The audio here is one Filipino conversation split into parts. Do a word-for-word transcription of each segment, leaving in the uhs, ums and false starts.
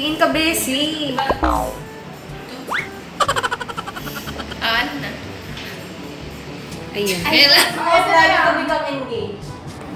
Tingin ka, Bessie. Ah, ano na? Ayun. Ayun lang. Most likely to become engaged.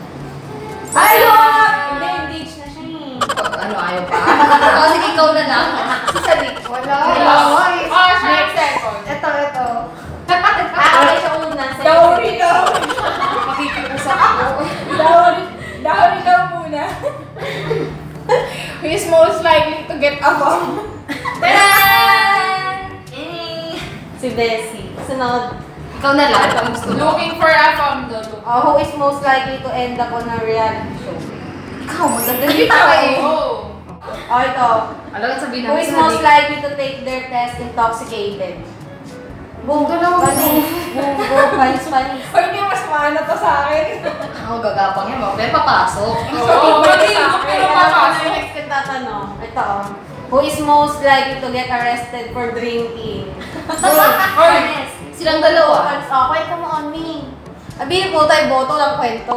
Ayun! Hindi, engaged na siya eh. Ano, ayaw pa? O, sige, ikaw na lang. Sasalik. Wala. Wala. Oh, next second. Ito, ito. Ah, siya una. Dowry daw. Makikiusap ako. Dowry. Dowry daw muna. Who is most likely to get a bomb? Tadaan! Si Bessie. Sunod. Ikaw na lang. Ikaw gusto mo. Looking for a bomb daw. Oh, who is most likely to end up on a reality show? Ikaw, magdadali ka eh. Oh. Oh, ito. Alam ka sabihin Who namin is sa most halik. likely to take their test intoxicated? Boom. Dalawa. Panis. Boom, go. Panis, panis. O hindi mas maano to sa akin. Ako gagapang yan. Pero papasok. Oo, pwede sa akin. Pero papasok. Next kong tatanong. Ito, oh. Who is most likely to get arrested for drinking? Boom. Panis. Silang dalawa. Panis. Oh, kwento mo on me. Sabihin po tayo, boto lang kwento.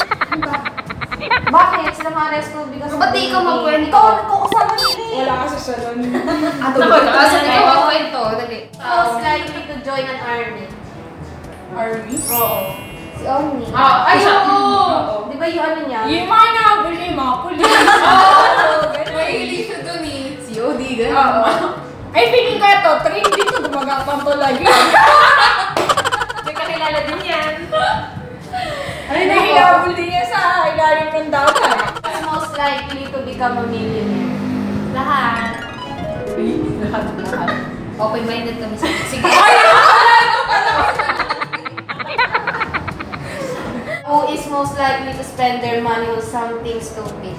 Bakit? Sila ma-arrest ko because Ba't di ikaw magkwento? Ikaw, nagkukusama nila eh. Wala ka sa salon. Ato ba? Kasi ikaw magkwento. Dali. Most likely to join an army. Army? Oo. Si Omni. Ah, ay, oo. Di ba yung ano niya? Yung mga nakabuli, yung mga pulis. Oo, ganun. Mahilig siya dun eh. C O D, gano'n. Oo. Ay, feeling ko ito, train dito, gumagapang to lagi. May kakilala din yan. Ay, nahihabol din niya sa ilalim ng dagat. Who's most likely to become a millionaire? Lahat. Lahat-lahat. Open-minded kami sa... Sige. Who is most likely to spend their money on something stupid?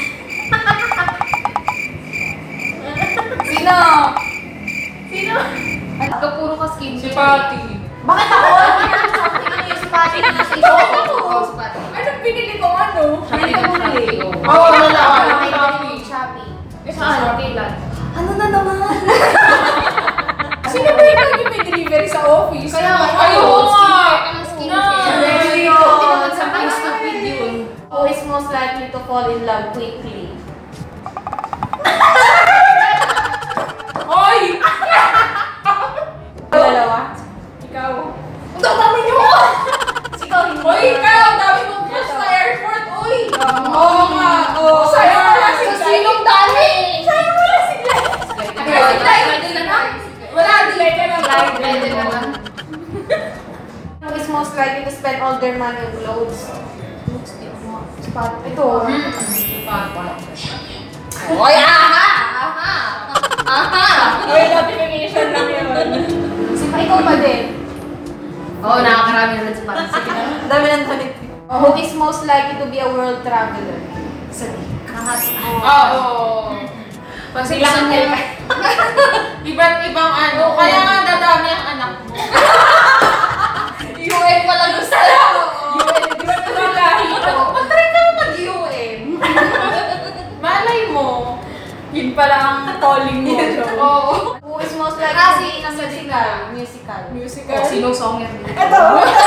Sino? Sino? Ito puro ka skin. Si Patty. Bakit ako? Ano yung si Patty? Oo, si Patty. Anong pinili ko ano? Hindi ko muli. Oo, wala. Ay, hindi Shopee. Saan? Kailan? Ano na naman? Sino ba yung lagi may delivery sa office? Kaya nga, Ayun nga! Ang skin Na. care. Hindi Hindi naman something stupid yun. Who is most likely to fall in love quickly? Oy! Dalawa? Ikaw. Ang dami niyo! Ikaw hindi. Oy, ikaw! Ang dami mong crush sa airport, oy! Oo nga, oo. Sayang Sayang wala wala si si Sa Glenn. silong dami! Sayang wala si Glenn. Pwede na lang. Wala, delay ka lang. Pwede na lang. Who is most likely to spend all their money on clothes? Ito. Oy, aha! Aha! Aha! Oy, notification lang yun. Si pa, ikaw pa din. Oo, nakakarami naman si Patty. Sige na. Dami ng damit. Oh, who is most likely to be a world traveler? Sa kahat. Oo. Kasi Bilang gusto niya. Iba't ibang ano. Kaya nga dadami ang anak mo. U N pala gusto. U N, di ba naman lahi ito? Patry ka mag-U N. Malay mo, yun pala ang calling mo. Oo. Who is most likely Ah, to si- be in a si- musical? Musical. Musical. Sinong song yan? Ito.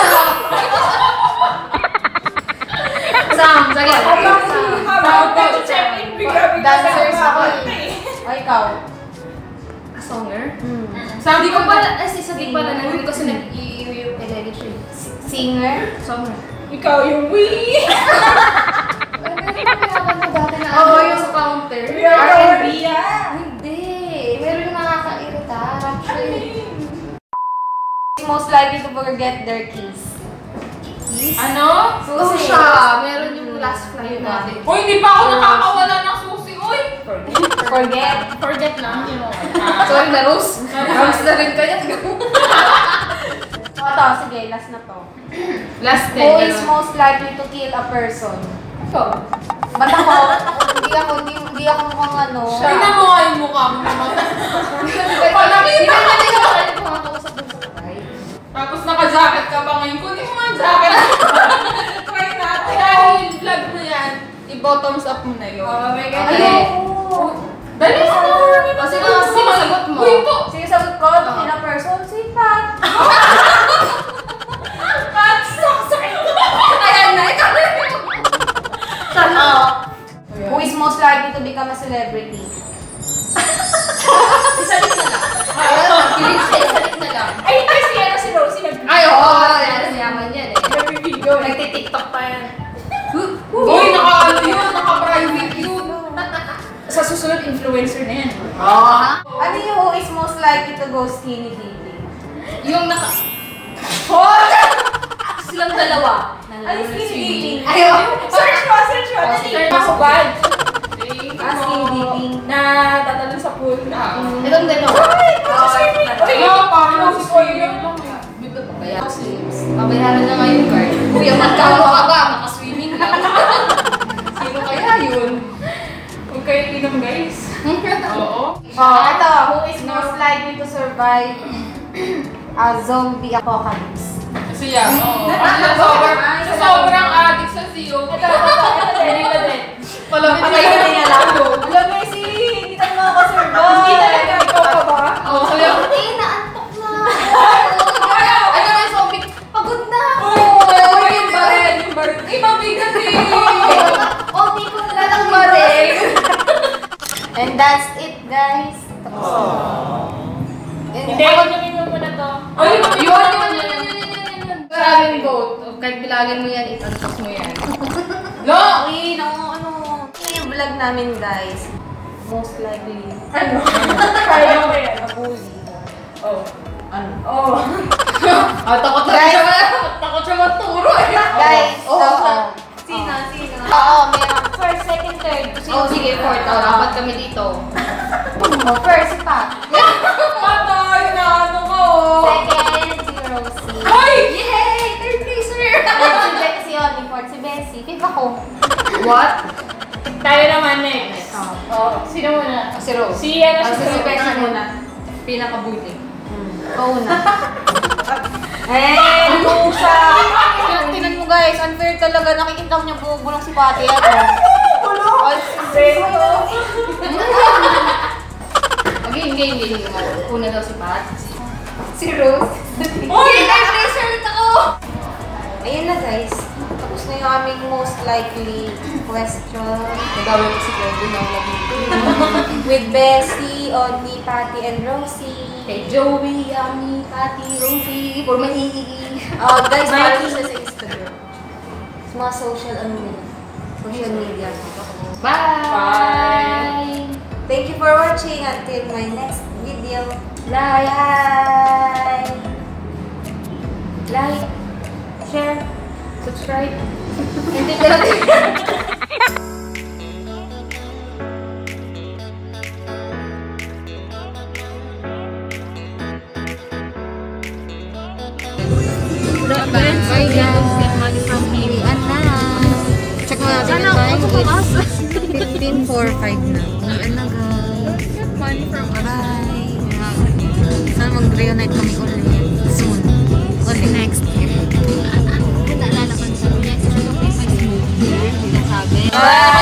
Sam, sige. Habang Sam. habang nag-check-in, bigla-bigla Dancers sa ako mga- eh. O, ikaw. Songer? Hmm. Sabi ko pala, eh, si Sabi pala na hindi kasi nag-i-i-i-i-i siya. Singer? Songer. Ikaw yung wee! Ay, meron pa kaya mo dati na Oo, ano yung sa counter? R and B yan! Hindi. Meron yung nakakairita. Actually. Who is most likely to forget their keys? Keys? Ano? Oo Susi. siya. Meron yung last flight natin. Uy, hindi pa ako nakakawala ng susi, uy! Forget. Forget na. Sorry na, Rose. Rose na rin kaya. O, ito, sige, last na to. Last Who is most likely to kill a person? Ikaw. Ba't ako? Hindi ako, hindi, hindi ako mukhang ano. Tingnan mo nga yung mukha mo naman. Hindi na natin yung kakalit ko makakausap dun sa patay. Tapos naka-jacket ka pa ngayon. Kunin mo nga ang jacket. Try natin. Kaya yung vlog mo yan, i-bottoms up mo na yun. Oh my God. Okay. Ayoko. Dali sa mga Kasi mga sinasagot mo. Uy, ito. Sige, sagot ko, to kill a person, si Pat. Pat, saksak. Ayan na, ikaw na yun. Sana. Who is most likely to become a celebrity? Isalik na lang. Isalik na lang. Ay, hindi si ano si Rosie nag- Ay, oo. Oh, yan. Yaman yan eh. nag-video. Nagtitiktok pa yan. Uy, naka-ano yun, naka-private yun. Sa susunod, influencer na yan. Ah. Ano yung who is most likely to go skinny dipping? Yung naka... Oh! Silang dalawa. Ano yung skinny dipping? Ayun. Search mo, search mo. Oh, Dali. Ako bad. Ah, skinny dipping. Na tatalon sa pool. Ah. Itong dalawa. Ay, nga, parang si Koy yun. Kaya, pabayaran na nga yung guard. Kuya, magkano ka ba? Maka-swimming lang. Sino kaya yun? Huwag kayo inom, guys. Oo. Oh, ito. Who is most likely to survive a zombie apocalypse? Kasi yan, oo. Sa sobrang, sa sobrang addict sa C O P. Ito, ito, ito din, ito din. Palamit Patay na din na lang. Alam mo, si, hindi tayo makakasurvive. Hindi talaga, ikaw pa ba? Oo, kaya... Hindi, naantok na. Ano na yung zombie? Pagod na ako. Oo, yung baril, yung baril. Ay, mabigat eh. Oh, di ko na lang baril. And that's it, guys. Hindi, huwag nyo inom mo na to. Ay, Yun, yun, yun, yun, yun, yun, yun. Maraming vote. Kahit bilagin mo yan, itantos mo yan. No! Okay, no, ano, ano yung vlog namin, guys? Most likely. Ano? Kaya mo yan. Nabully. Oh. Ano? Oh. Ah, takot na Guys. siya. Takot siya maturo eh. Guys, Oo. oo. Sino, sino? Oo, meron. First, second, third. Oh, sige, fourth. Oh, dapat kami dito. Oh, first, si Pat. Patay na ano ko. Second, si Rosie. Ay! Yay! Third placer! Third, si Be- si Oni. Fourth, si Bessie. Fifth ako. What? Tayo naman next. Oh. Oh, sino muna? Si Rose. Si ano Ah, si si Rose. Bessie Ano? muna. Pinakabuti. Oo na. Eh, pusa. Tinan mo guys, unfair talaga. Nakikita mo niya bumubulong si Pati. Ano? Tulong! Okay, game, game, game. Una daw si Pat. Si Rose. Uy! Third placer ulit ako! Ayun na guys. Tapos na yung aming most likely question. Nagawin ko si Kevin ng nabito. With Bessie, Oni, Pati, and Rosie. Kay Joey, Yami, Patty, Rosie, for maii. Oh, guys, Bye. follow siya sa Instagram. Sa mga social, ano nila. Social media. Bye! Thank you for watching. Until my next video. Like! Like! Share. Subscribe! Hindi ka lang. Bye guys, get money from me. Check mo natin yung time. It's fifteen forty-five na. Uwian na guys. Get money from us. Bye. Sana mag-reunite kami ulit. Soon. Kasi next year. Naalala ko sa next year, may Facebook. Hindi na sabi. Bye!